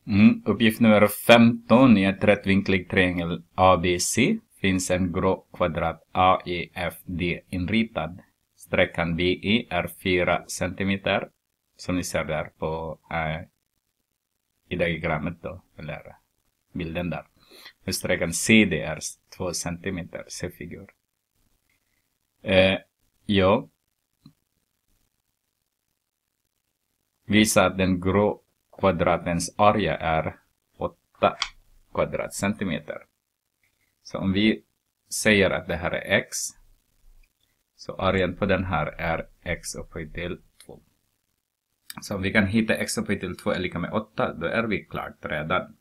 Uppgift nummer 15. I ett rättvinklig triangel ABC finns en grå kvadrat AEFD inritad. Sträckan BE är 4 cm. Som ni ser där på i diagrammet då, eller bilden där. Och sträckan CD är 2 cm. Se figur. Visa att den grå kvadratens area är 8 kvadratcentimeter. Så om vi säger att det här är x, så arean på den här är x upphöjt till 2. Så om vi kan hitta x upphöjt till 2 är lika med 8, då är vi klart redan.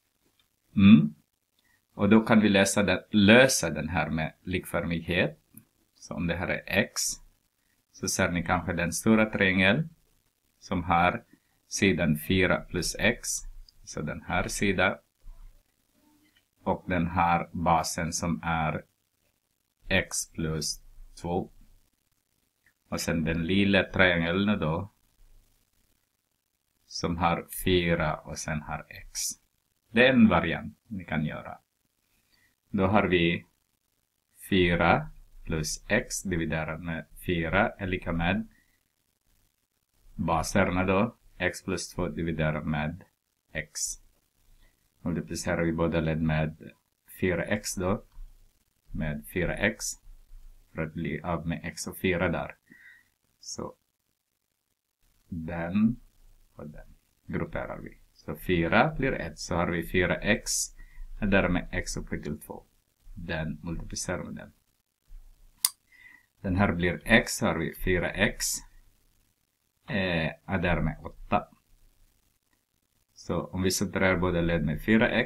Och då kan vi lösa den här med likformighet. Så om det här är x, så ser ni kanske den stora triangeln som har sidan 4 plus x, så den här sidan, och den här basen som är x plus 2, och sen den lilla triangeln då som har 4 och sen har x. Det är en variant ni kan göra. Då har vi 4 plus x dividerat med 4 är lika med baserna då x plus 2 dividerat med x. Multiplicerar vi båda led med 4x då, med 4x, för att bli av med x och 4 där. Så den och den grupperar vi. Så 4 blir 1, så har vi 4x, och därmed x upphöjt till 2. Den multiplicerar med den. Den här blir x, så har vi 4x, och därmed 8. Så om vi subtraherar båda led med 4x,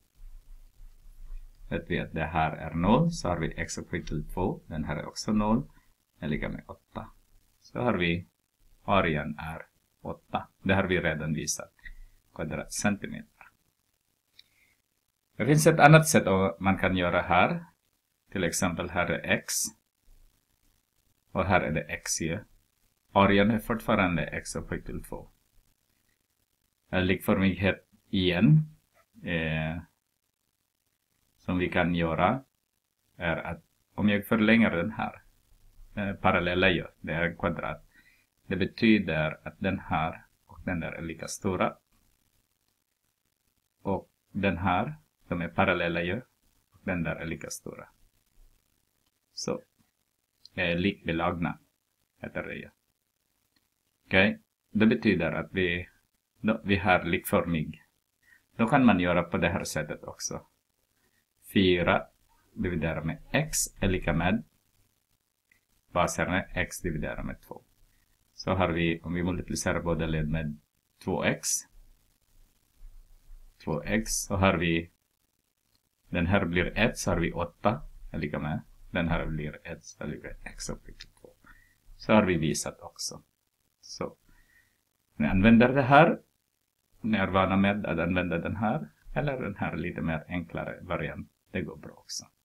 vet vi att det här är 0, så har vi x upphöjt till 2, den här är också 0, är lika med 8. Så har vi arean är 8. Det har vi redan visat, kvadratcentimeter. Det finns ett annat sätt man kan göra här. Till exempel här är x, och här är det x ju. Arean är fortfarande x upphöjt till 2. Likformighet igen, som vi kan göra, är att om jag förlänger den här parallella ju, det är en kvadrat. Det betyder att den här och den där är lika stora. Och den här, de är parallella ju, och den där är lika stora. Så, likbelagna heter det ju. Okej, det betyder att vi har likformig. Då kan man göra på det här sättet också. 4 dividerat med x är lika med baserna x dividerat med 2. Så har vi, om vi multiplicerar båda led med 2x, så har vi, den här blir 1, så har vi 8 är lika med, den här blir 1, så har vi x upphöjt till 2. Så har vi visat också. Så ni använder det här, ni är vana med att använda den här, eller den här lite mer enklare variant. Det går bra också.